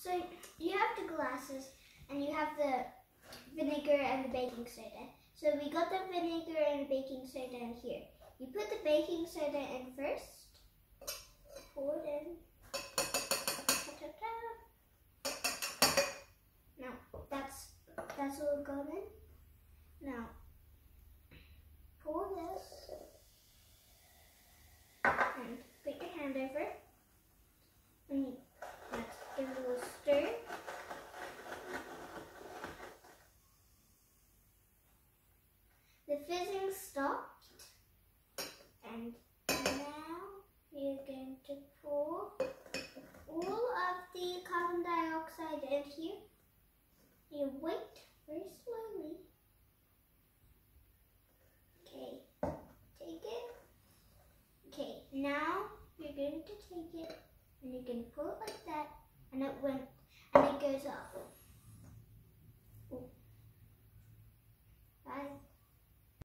So you have the glasses and you have the vinegar and the baking soda. So we got the vinegar and baking soda in here. You put the baking soda in first. Pour it in. Now that's all gone in. Now pour this and put your hand over. And let's give it a little stir. The fizzing stopped, and now we're going to pour all of the carbon dioxide in here. You wait very slowly. Okay, take it. Okay, now you're going to take it and you can pull it like that, and it goes off.